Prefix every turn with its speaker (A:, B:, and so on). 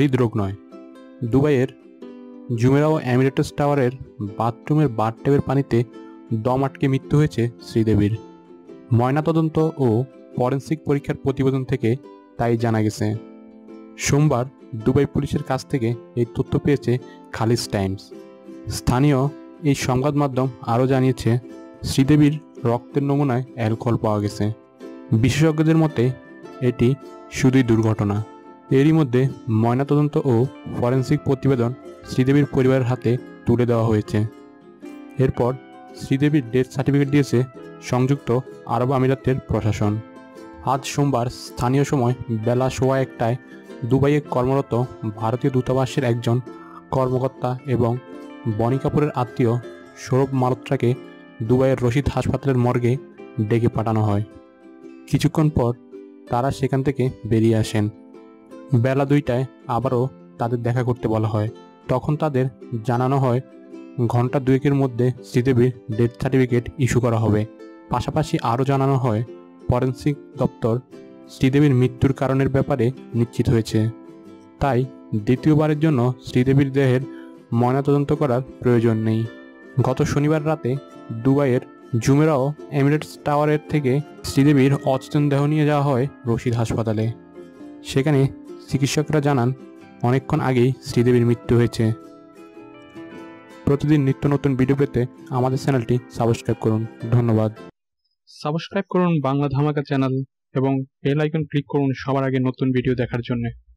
A: হৃদরোগ নয়। দুবাইয়ের জুমেরাহ এমিরেটস টাওয়ারের বাথরুমের বাথট্যাবের পানিতে দম আটকে মৃত্যু হয়েছে শ্রীদেবীর। ময়নাতদন্ত ও ফরেনসিক পরীক্ষার প্রতিবেদন থেকে তাই জানা গেছে। সোমবার দুবাই পুলিশের কাছ থেকে এই তথ্য পেয়েছে খালিজ টাইমস। স্থানীয় এই সংবাদ মাধ্যম আরও জানিয়েছে, শ্রীদেবীর রক্তের নমুনায় অ্যালকোহল পাওয়া গেছে। বিশেষজ্ঞদের মতে এটি শুধুই দুর্ঘটনা। এরই মধ্যে ময়নাতদন্ত ও ফরেনসিক প্রতিবেদন শ্রীদেবীর পরিবারের হাতে তুলে দেওয়া হয়েছে। এরপর শ্রীদেবীর ডেথ সার্টিফিকেট দিয়েছে সংযুক্ত আরব আমিরাতের প্রশাসন। আজ সোমবার স্থানীয় সময় বেলা 1:15টায় দুবাইয়ে কর্মরত ভারতীয় দূতাবাসের একজন কর্মকর্তা এবং বনি কাপুরের আত্মীয় সৌরভ মালহোত্রাকে দুবাইয়ের রশিদ হাসপাতালের মর্গে ডেকে পাঠানো হয়। কিছুক্ষণ পর তারা সেখান থেকে বেরিয়ে আসেন। বেলা 2টায় আবারও তাদের দেখা করতে বলা হয়। তখন তাদের জানানো হয় ঘন্টা 2-এর মধ্যে শ্রীদেবীর ডেথ সার্টিফিকেট ইস্যু করা হবে। পাশাপাশি আরও জানানো হয় ফরেনসিক দপ্তর শ্রীদেবীর মৃত্যুর কারণের ব্যাপারে নিশ্চিত হয়েছে। তাই দ্বিতীয়বারের জন্য শ্রীদেবীর দেহের ময়নাতদন্ত করার প্রয়োজন নেই। গত শনিবার রাতে দুবাইয়ের জুমেরাহ এমিরেটস টাওয়ারের থেকে শ্রীদেবীর অচেতন দেহ নিয়ে যাওয়া হয় রশিদ হাসপাতালে। সেখানে চিকিৎসকরা জানান অনেকক্ষণ আগেই শ্রীদেবীর মৃত্যু হয়েছে। প্রতিদিন নিত্য নতুন ভিডিও পেতে আমাদের চ্যানেলটি সাবস্ক্রাইব করুন। ধন্যবাদ।
B: সাবস্ক্রাইব করুন বাংলা ধামাকা চ্যানেল এবং বেল আইকন ক্লিক করুন সবার আগে নতুন ভিডিও দেখার জন্য।